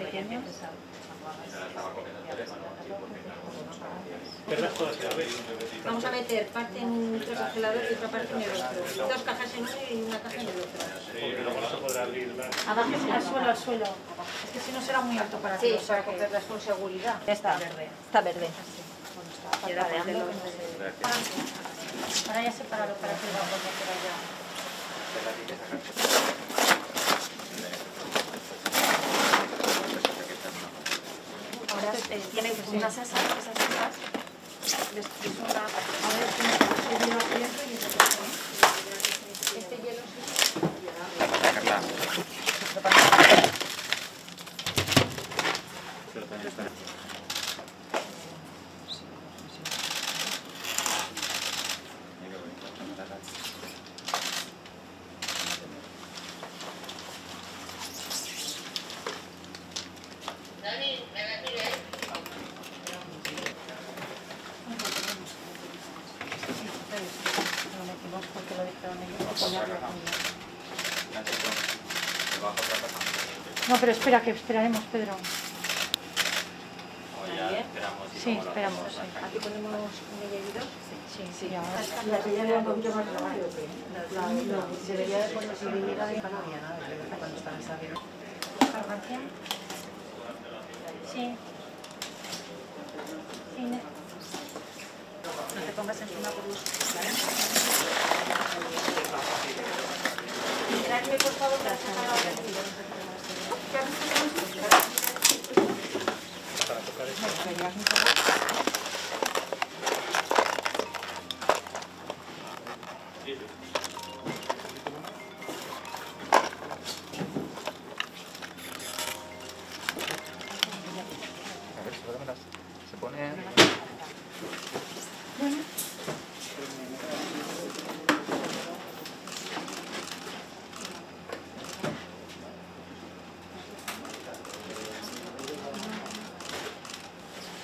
pequeños. Vamos a meter parte en un congelador y otra parte en el otro. 2 cajas en uno y una caja en el otro. Abajo al suelo. Es que si no será muy alto para ti. Sí, para cogerlas con seguridad. Está verde. Está verde. Ahora ya sepáralo para que vamos a hacer allá. Ahora tienen unas esas les una... A ver, este hielo abierto y este hielo sí. No, pero espera, que esperaremos, Pedro. Sí, esperamos. ¿Aquí ponemos un añadido? Sí. La que ya era un poquito más rápido que debería de poner si viniera de no había nada cuando estaba esa vida. ¿Farmacia? Sí. Sí, no te pongas encima por los... Traedme, por favor, para sacar la vestida. Para tocar esto. A ver, se pone...